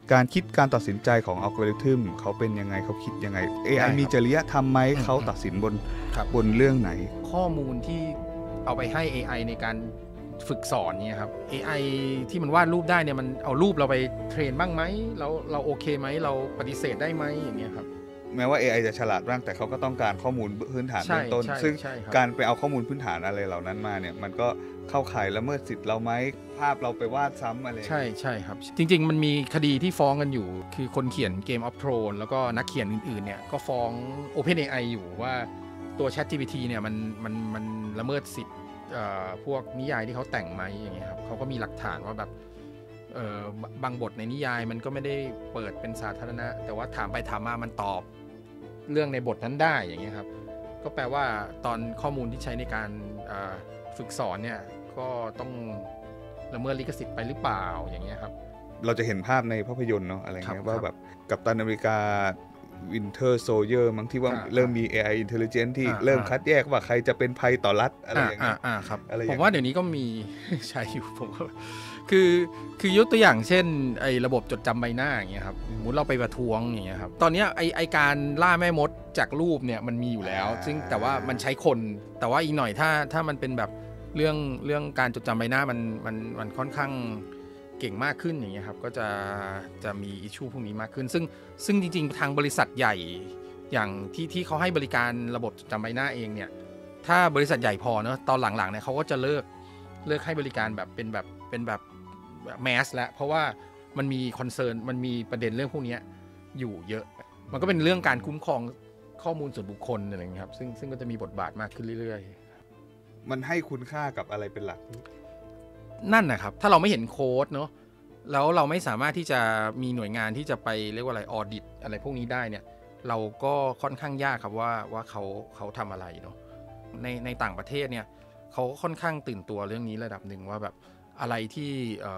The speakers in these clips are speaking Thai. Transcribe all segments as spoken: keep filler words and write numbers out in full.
การคิดการตัดสินใจของอัลกอริทึมเขาเป็นยังไงเขาคิดยังไง เอ ไอ มีจริยธรรมไหมเขาตัดสินบนบนเรื่องไหนข้อมูลที่เอาไปให้ เอ ไอ ในการฝึกสอนเนี่ยครับ เอ ไอ ที่มันวาดรูปได้เนี่ยมันเอารูปเราไปเทรนบ้างไหมเราเราโอเคไหมเราปฏิเสธได้ไหมอย่างเงี้ยครับแม้ว่า เอ ไอ จะฉลาดบ้างแต่เขาก็ต้องการข้อมูลพื้นฐานเบื้องต้นซึ่งการไปเอาข้อมูลพื้นฐานอะไรเหล่านั้นมาเนี่ยมันก็เข้าข่ายละเมิดสิทธิ์เราไหมภาพเราไปวาดซ้ำอะไรใช่ใช่ครับจริงๆมันมีคดีที่ฟ้องกันอยู่คือคนเขียน Game of Thrones แล้วก็นักเขียนอื่นๆเนี่ยก็ฟ้อง OpenAI อยู่ว่าตัว ChatGPT เนี่ยมันมันมันละเมิดสิทธิ์พวกนิยายที่เขาแต่งไหมอย่างเงี้ยครับเขาก็มีหลักฐานว่าแบบบางบทในนิยายมันก็ไม่ได้เปิดเป็นสาธารณะแต่ว่าถามไปถามมามันตอบเรื่องในบทนั้นได้อย่างเงี้ยครับก็แปลว่าตอนข้อมูลที่ใช้ในการฝึกสอนเนี่ยก็ต้องละเมิดลิขสิทธิ์ไปหรือเปล่าอย่างเงี้ยครับเราจะเห็นภาพในภาพยนตร์เนาะอะไรเงี้ยว่าแบบกัปตันอเมริกาวินเทอร์โซลเยอร์มั้งที่ว่าเริ่มมี เอ ไอ Intelligence ที่เริ่มคัดแยกว่าใครจะเป็นภัยต่อรัฐอะไรอย่างเงี้ยครับผมว่าเดี๋ยวนี้ก็มีใช้อยู่ผมก็คือคือยกตัวอย่างเช่นไอ้ระบบจดจำใบหน้าอย่างเงี้ยครับสมมติเราไปประท้วงอย่างเงี้ยครับตอนนี้ไอ้ไอ้การล่าแม่มดจากรูปเนี่ยมันมีอยู่แล้วซึ่งแต่ว่ามันใช้คนแต่ว่าอีกหน่อยถ้าถ้ามันเป็นแบบเรื่องเรื่องการจดจำใบหน้ามันมันมันค่อนข้างเก่งมากขึ้นอย่างเงี้ยครับก็จะจะมีอิชชูพวกนี้มากขึ้นซึ่งซึ่งจริงๆทางบริษัทใหญ่อย่างที่ที่เขาให้บริการระบบจดจำใบหน้าเองเนี่ยถ้าบริษัทใหญ่พอเนอะตอนหลังๆเนี่ยเขาก็จะเลิกเลิกให้บริการแบบเป็นแบบเป็นแบบแมสแล้วเพราะว่ามันมีคอนเซิร์นมันมีประเด็นเรื่องพวกนี้อยู่เยอะมันก็เป็นเรื่องการคุ้มครองข้อมูลส่วนบุคคลอะไรอย่างเงี้ยครับซึ่งซึ่งก็จะมีบทบาทมากขึ้นเรื่อยๆมันให้คุณค่ากับอะไรเป็นหลักนั่นนะครับถ้าเราไม่เห็นโค้ดเนาะแล้วเราไม่สามารถที่จะมีหน่วยงานที่จะไปเรียกว่าอะไรออดิตอะไรพวกนี้ได้เนี่ยเราก็ค่อนข้างยากครับว่าว่าเขาเขาทำอะไรเนาะในในต่างประเทศเนี่ยเขาค่อนข้างตื่นตัวเรื่องนี้ระดับหนึ่งว่าแบบอะไรที่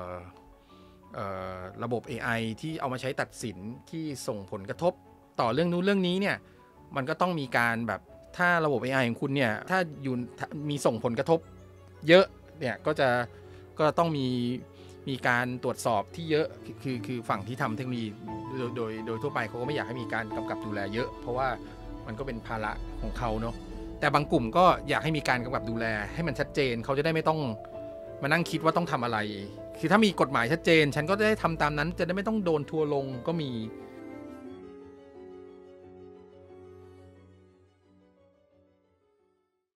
ระบบ เอ ไอ ที่เอามาใช้ตัดสินที่ส่งผลกระทบต่อเรื่องนู้นเรื่องนี้เนี่ยมันก็ต้องมีการแบบถ้าระบบ เอ ไอ ของคุณเนี่ยถ้าอยู่มีส่งผลกระทบเยอะเนี่ยก็จะก็ต้องมีมีการตรวจสอบที่เยอะคือคือฝั่งที่ทำเทคโนโลยีโดยโดยโดยทั่วไปเขาก็ไม่อยากให้มีการกำกับดูแลเยอะเพราะว่ามันก็เป็นภาระของเขาเนาะแต่บางกลุ่มก็อยากให้มีการกำกับดูแลให้มันชัดเจนเขาจะได้ไม่ต้องมานั่งคิดว่าต้องทำอะไรคือถ้ามีกฎหมายชัดเจนฉันก็จะได้ทำตามนั้นจะได้ไม่ต้องโดนทัวร์ลงก็มี